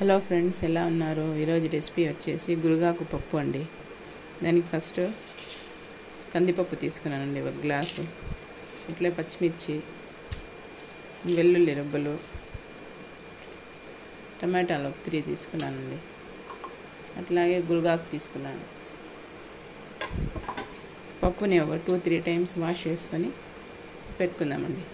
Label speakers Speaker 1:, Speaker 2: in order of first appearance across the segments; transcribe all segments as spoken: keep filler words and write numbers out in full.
Speaker 1: Hello friends, ఎలా ఉన్నారు? ఈరోజు రెసిపీ వచ్చేసి గురుగాకు పప్పు అండి. దానికి ఫస్ట్ కందిపప్పు తీసుకున్నానండి, ఒక గ్లాసు. అట్లే పచ్చిమిర్చి, వెల్లుల్లి రెబ్బలు, టమాటాలు ఒక త్రీ తీసుకున్నానండి. అట్లాగే గురుగాకు తీసుకున్నాను. పప్పుని ఒక టూ త్రీ టైమ్స్ వాష్ చేసుకొని పెట్టుకుందామండి.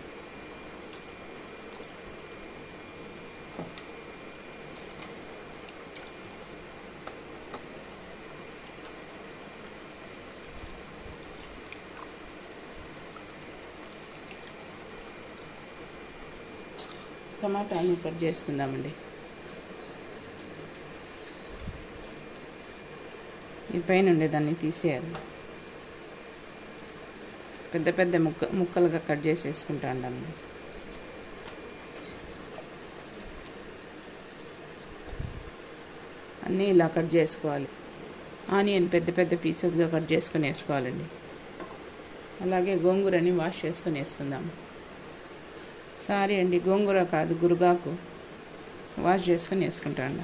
Speaker 1: టమాటాలను కట్ చేసుకుందామండి. ఈ పైన ఉండేదాన్ని తీసేయాలి. పెద్ద పెద్ద ముక్క ముక్కలుగా కట్ చేసేసుకుంటా ఉండాలి. అన్నీ ఇలా కట్ చేసుకోవాలి. ఆనియన్ పెద్ద పెద్ద పీసెస్గా కట్ చేసుకొని వేసుకోవాలండి. అలాగే గోంగూరని వాష్ చేసుకొని వేసుకుందాము. సారీ అండి, గోంగూర కాదు, గురుగాకు వాష్ చేసుకొని వేసుకుంటాను.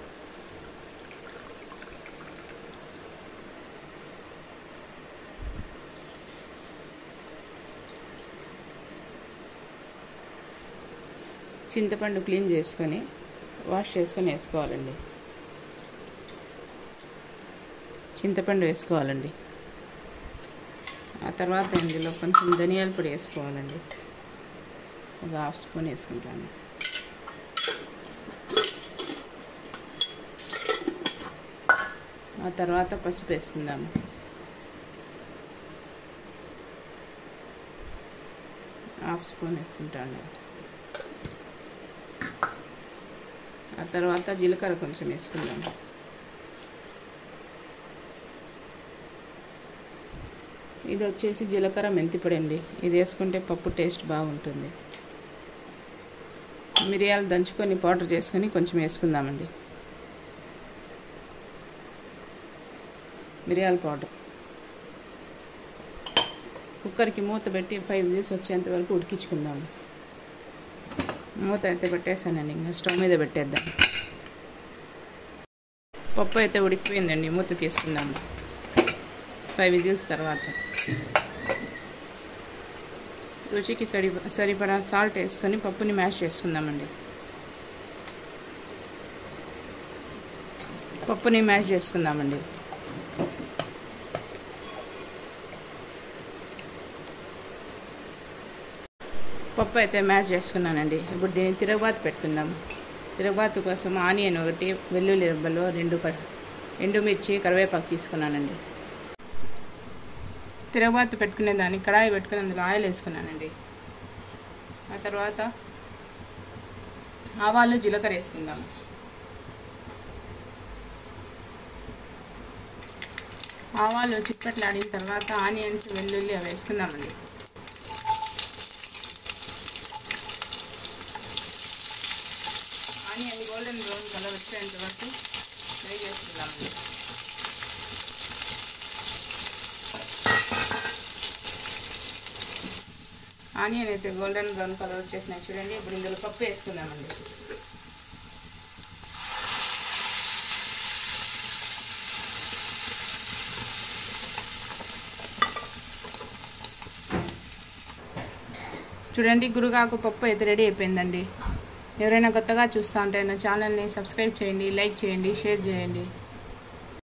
Speaker 1: చింతపండు క్లీన్ చేసుకొని వాష్ చేసుకొని వేసుకోవాలండి. చింతపండు వేసుకోవాలండి. ఆ తర్వాత ఇందులో కొంచెం ధనియాల పొడి వేసుకోవాలండి. ఒక హాఫ్ స్పూన్ వేసుకుంటాను. ఆ తర్వాత పసుపు వేసుకుందాము. హాఫ్ స్పూన్ వేసుకుంటాను. ఆ తర్వాత జీలకర్ర కొంచెం వేసుకుందాము. ఇది వచ్చేసి జీలకర్ర మెంతిపొడి అండి. ఇది వేసుకుంటే పప్పు టేస్ట్ బాగుంటుంది. మిరియాలు దంచుకొని పౌడర్ చేసుకొని కొంచెం వేసుకుందామండి. మిరియాల పౌడర్. కుక్కర్కి మూత పెట్టి ఫైవ్ విజిల్స్ వచ్చేంత వరకు ఉడికించుకుందాము. మూత అయితే పెట్టేసానండి, ఇంకా స్టవ్ మీద పెట్టేద్దాం. పప్పు అయితే ఉడికిపోయిందండి, మూత తీసుకుందాము. ఫైవ్ విజిల్స్ తర్వాత రుచికి సరి సరిపడా సాల్ట్ వేసుకొని పప్పుని మ్యాష్ చేసుకుందామండి. పప్పుని మ్యాష్ చేసుకుందామండి. పప్పు అయితే మ్యాష్ చేసుకున్నానండి. ఇప్పుడు దీన్ని తిరగబాతు పెట్టుకుందాము. తిరగబాతు కోసం ఆనియన్ ఒకటి, వెల్లుల్లి రెబ్బలు రెండు, ఎండుమిర్చి, కరివేపాకు తీసుకున్నానండి. తిరగబాతు పెట్టుకునే దాన్ని కడాయి పెట్టుకుని అందులో ఆయిల్ వేసుకున్నానండి. ఆ తర్వాత ఆవాలు, జీలకర్ర వేసుకుందాము. ఆవాలు చిట్పట్లాడిన తర్వాత ఆనియన్స్, వెల్లుల్లి అవి వేసుకుందామండి. ఆనియన్ గోల్డెన్ బ్రౌన్ కలర్ వచ్చేంత వరకు ఫ్రై చేసుకుందామండి. ఆనియన్ అయితే గోల్డెన్ బ్రౌన్ కలర్ వచ్చేసినాయి చూడండి. ఇప్పుడు ఇందులో పప్పు వేసుకుందామండి. చూడండి, గురుగాకు పప్పు అయితే రెడీ అయిపోయిందండి. ఎవరైనా కొత్తగా చూస్తూ ఉంటే నా ఛానల్ని సబ్స్క్రైబ్ చేయండి, లైక్ చేయండి, షేర్ చేయండి.